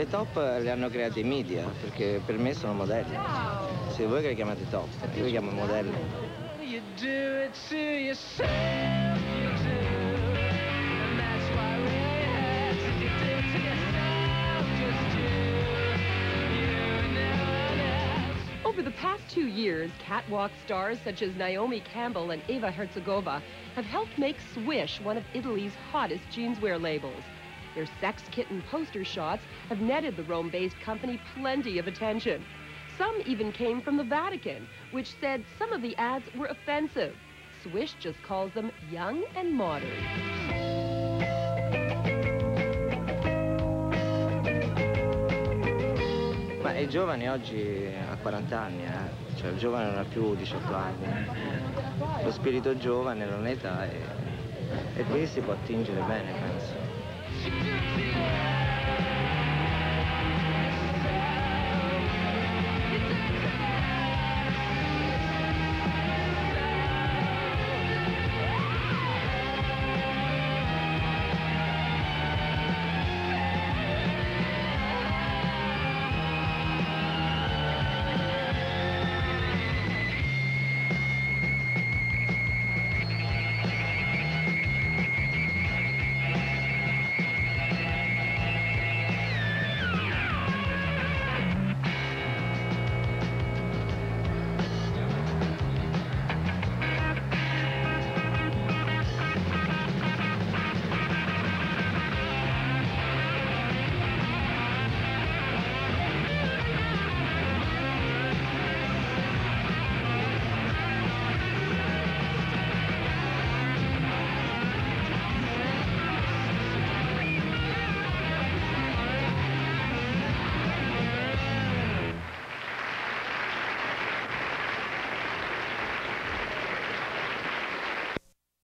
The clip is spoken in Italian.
top le hanno create i media, perché per me sono modelli. Se voi che le chiamate top, io le chiamo modelli. Over the past 2 years, catwalk stars such as Naomi Campbell and Eva Herzigova have helped make Swish one of Italy's hottest jeanswear labels. Their Sex Kitten poster shots have netted the Rome-based company plenty of attention. Some even came from the Vatican, which said some of the ads were offensive. Swish just calls them young and modern. Ma i giovani oggi ha 40 anni, cioè il giovane non ha più 18 anni. Lo spirito giovane non è età e quindi si può attingere bene, penso.